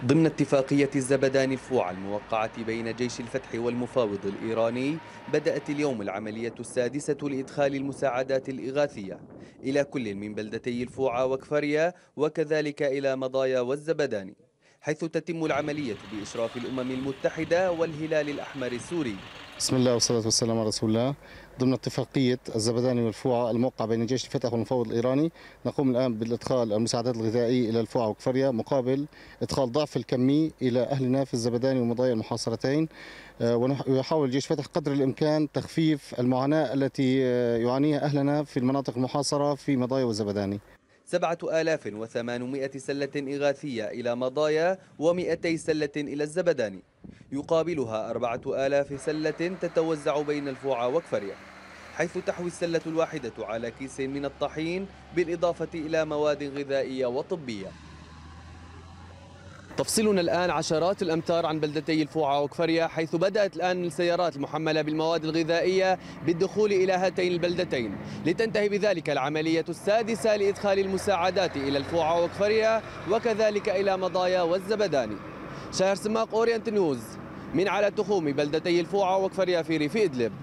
ضمن اتفاقية الزبدان الفوعة الموقعة بين جيش الفتح والمفاوض الإيراني، بدأت اليوم العملية السادسة لإدخال المساعدات الإغاثية إلى كل من بلدتي الفوعة وكفريا، وكذلك إلى مضايا والزبداني، حيث تتم العملية بإشراف الأمم المتحدة والهلال الأحمر السوري. بسم الله والصلاة والسلام على رسول الله. ضمن اتفاقية الزبداني والفوعة الموقعة بين جيش الفتح والمفوض الإيراني، نقوم الآن بالإدخال المساعدات الغذائية إلى الفوعة وكفريا مقابل إدخال ضعف الكمي إلى أهلنا في الزبداني ومضايا المحاصرتين. ويحاول جيش فتح قدر الإمكان تخفيف المعاناة التي يعانيها أهلنا في المناطق المحاصرة في مضايا والزبداني. 7800 سلة إغاثية إلى مضايا و200 سلة إلى الزبداني، يقابلها 4000 سلة تتوزع بين الفوعة وكفريا، حيث تحوي السلة الواحدة على كيس من الطحين بالإضافة إلى مواد غذائية وطبية. تفصلنا الآن عشرات الأمتار عن بلدتي الفوعة وكفريا، حيث بدأت الآن السيارات المحملة بالمواد الغذائية بالدخول إلى هاتين البلدتين، لتنتهي بذلك العملية السادسة لإدخال المساعدات إلى الفوعة وكفريا وكذلك إلى مضايا والزبداني. شهر سماق، أورينت نيوز، من على تخوم بلدتي الفوعة وكفريا في ريف إدلب.